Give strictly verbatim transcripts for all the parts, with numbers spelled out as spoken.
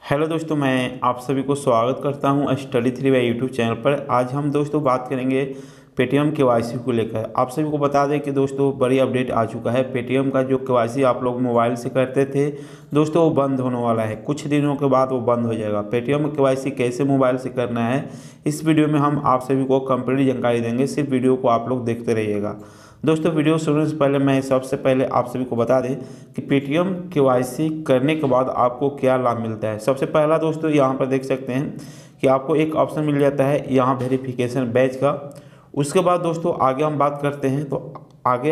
Hello दोस्तों, मैं आप सभी को स्वागत करता हूं study three by YouTube channel पर। आज हम दोस्तों बात करेंगे पेटीएम केवाईसी को लेकर। आप सभी को बता दें कि दोस्तों बड़ी अपडेट आ चुका है। पेटीएम का जो केवाईसी आप लोग मोबाइल से करते थे दोस्तों, वो बंद होने वाला है। कुछ दिनों के बाद वो बंद हो जाएगा। पेटीएम केवाईसी कैसे मोबाइल से करना है, इस वीडियो में हम आप सभी को कंप्लीट जानकारी देंगे। सिर्फ वीडियो को आप लोग देखते रहिएगा। दोस्तों वीडियो शुरू से पहले मैं सबसे पहले आप सभी को बता दें कि पेटीएम केवाईसी करने के बाद आपको क्या लाभ मिलता है। सबसे पहला दोस्तों यहाँ पर देख सकते हैं कि आपको एक ऑप्शन मिल जाता है यहाँ वेरिफिकेशन बैच का। उसके बाद दोस्तों आगे हम बात करते हैं तो आगे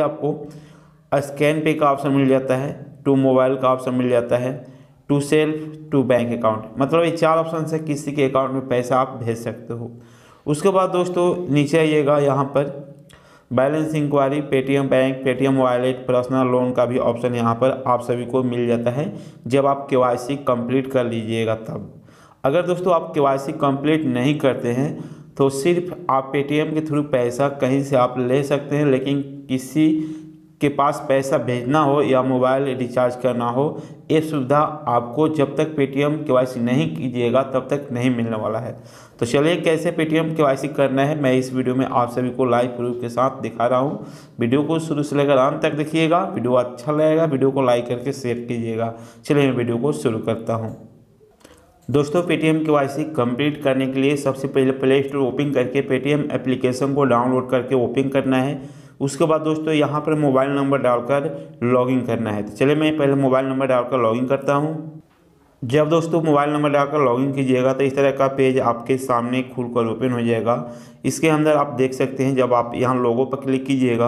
आपको स्कैन पे का ऑप्शन मिल जाता है, टू मोबाइल का ऑप्शन मिल जाता है, to self, to bank account. मतलब ये चार ऑप्शन से किसी के अकाउंट में पैसा आप भेज सकते हो। उसके बाद दोस्तों नीचे आइएगा, यहाँ पर balance inquiry, Paytm bank, Paytm wallet, personal loan का भी ऑप्शन यहाँ पर आप सभी को मिल जाता है जब आप केवाईसी कंप्लीट कर लीजिएगा तब। अगर दोस्तों आप केवाईसी कंप्लीट नहीं करते हैं तो सिर्फ आप पेटीएम के थ्रू पैसा कहीं से आप ले सकते हैं, लेकिन किसी के पास पैसा भेजना हो या मोबाइल रिचार्ज करना हो, ये सुविधा आपको जब तक पेटीएम केवाईसी नहीं कीजिएगा तब तक नहीं मिलने वाला है। तो चलिए कैसे पेटीएम केवाईसी करना है मैं इस वीडियो में आप सभी को लाइव प्रूफ के साथ दिखा रहा हूँ। वीडियो को शुरू से लेकर अंत तक देखिएगा। वीडियो अच्छा लगेगा वीडियो को लाइक करके शेयर कीजिएगा। चलिए मैं वीडियो को शुरू करता हूँ। दोस्तों पेटीएम केवाईसी कंप्लीट करने के लिए सबसे पहले प्ले स्टोर ओपन करके पेटीएम एप्लीकेशन को डाउनलोड करके ओपन करना है। उसके बाद दोस्तों यहाँ पर मोबाइल नंबर डालकर लॉगिन करना है। तो चलिए मैं पहले मोबाइल नंबर डालकर लॉगिन करता हूँ। जब दोस्तों मोबाइल नंबर डालकर लॉगिन कीजिएगा तो इस तरह का पेज आपके सामने खुलकर ओपन हो जाएगा। इसके अंदर आप देख सकते हैं, जब आप यहाँ लोगो पर क्लिक कीजिएगा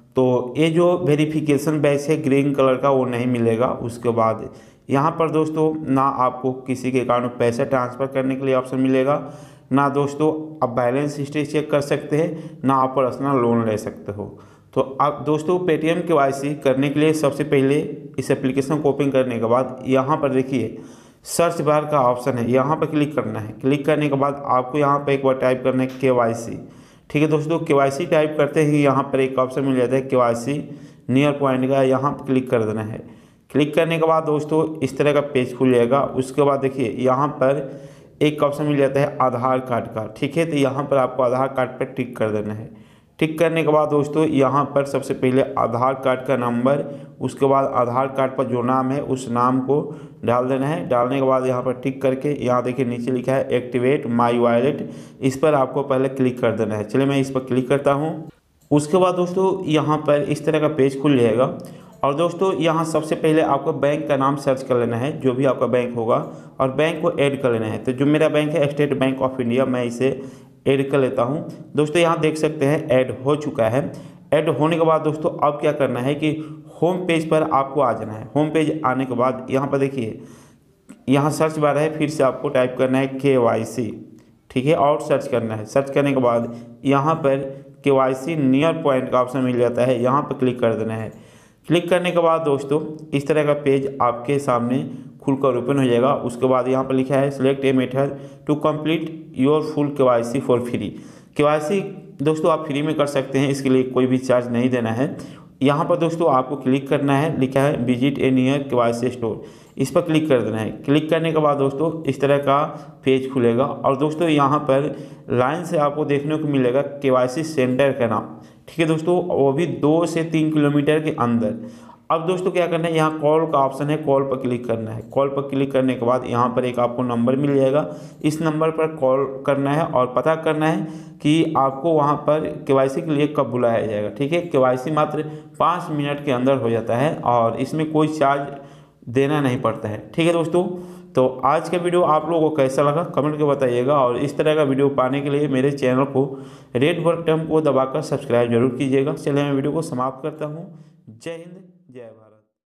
तो ये जो वेरिफिकेशन बैच है ग्रीन कलर का वो नहीं मिलेगा। उसके बाद यहाँ पर दोस्तों ना आपको किसी के अकाउंट में पैसा ट्रांसफ़र करने के लिए ऑप्शन मिलेगा, ना दोस्तों आप बैलेंस हिस्ट्री चेक कर सकते हैं, ना आप पर्सनल लोन ले सकते हो। तो आप दोस्तों पेटीएम केवाईसी करने के लिए सबसे पहले इस एप्लीकेशन को ओपन करने के बाद यहाँ पर देखिए सर्च बार का ऑप्शन है, यहाँ पर क्लिक करना है। क्लिक करने के बाद आपको यहाँ पर एक बार टाइप करना है केवाईसी। ठीक है दोस्तों, केवाईसी टाइप करते ही यहाँ पर एक ऑप्शन मिल जाता है केवाईसी नियर पॉइंट का, यहाँ पर क्लिक कर देना है। क्लिक करने के बाद दोस्तों इस तरह का पेज खुल जाएगा। उसके बाद देखिए यहाँ पर एक ऑप्शन मिल जाता है आधार कार्ड का। ठीक है, तो यहाँ पर आपको आधार कार्ड पर टिक कर देना है। टिक करने के बाद दोस्तों यहाँ पर सबसे पहले आधार कार्ड का नंबर, उसके बाद आधार कार्ड पर जो नाम है उस नाम को डाल देना है। डालने के बाद यहाँ पर टिक करके यहाँ देखिए नीचे लिखा है एक्टिवेट माई वॉलेट, इस पर आपको पहले क्लिक कर देना है। चलिए मैं इस पर क्लिक करता हूँ। उसके बाद दोस्तों यहाँ पर इस तरह का पेज खुल जाएगा और दोस्तों यहाँ सबसे पहले आपको बैंक का नाम सर्च कर लेना है, जो भी आपका बैंक होगा, और बैंक को ऐड कर लेना है। तो जो मेरा बैंक है स्टेट बैंक ऑफ इंडिया, मैं इसे ऐड कर लेता हूँ। दोस्तों यहाँ देख सकते हैं ऐड हो चुका है। ऐड होने के बाद दोस्तों अब क्या करना है कि होम पेज पर आपको आ जाना है। होम पेज आने के बाद यहाँ पर देखिए यहाँ सर्च बार है, फिर से आपको टाइप करना है केवाईसी। ठीक है, और सर्च करना है। सर्च करने के बाद यहाँ पर केवाईसी नियर पॉइंट का ऑप्शन मिल जाता है, यहाँ पर क्लिक कर देना है। क्लिक करने के बाद दोस्तों इस तरह का पेज आपके सामने खुलकर ओपन हो जाएगा। उसके बाद यहाँ पर लिखा है select a method to complete your full KYC for free. KYC दोस्तों आप फ्री में कर सकते हैं, इसके लिए कोई भी चार्ज नहीं देना है। यहाँ पर दोस्तों आपको क्लिक करना है, लिखा है visit a near KYC store, इस पर क्लिक कर देना है। क्लिक करने के बाद दोस्तों इस तरह का पेज खुलेगा और दोस्तों यहाँ पर लाइन से आपको देखने को मिलेगा केवाईसी सेंटर का नाम। ठीक है दोस्तों, वो भी दो से तीन किलोमीटर के अंदर। अब दोस्तों क्या करना है, यहाँ कॉल का ऑप्शन है, कॉल पर क्लिक करना है। कॉल पर क्लिक करने के बाद यहाँ पर एक आपको नंबर मिल जाएगा, इस नंबर पर कॉल करना है और पता करना है कि आपको वहाँ पर केवाईसी के लिए कब बुलाया जाएगा। ठीक है, केवाईसी मात्र पाँच मिनट के अंदर हो जाता है और इसमें कोई चार्ज देना नहीं पड़ता है। ठीक है दोस्तों, तो आज का वीडियो आप लोगों को कैसा लगा कमेंट के बताइएगा, और इस तरह का वीडियो पाने के लिए मेरे चैनल को रेड बटन को दबाकर सब्सक्राइब जरूर कीजिएगा। चलिए मैं वीडियो को समाप्त करता हूँ। जय हिंद, जय भारत।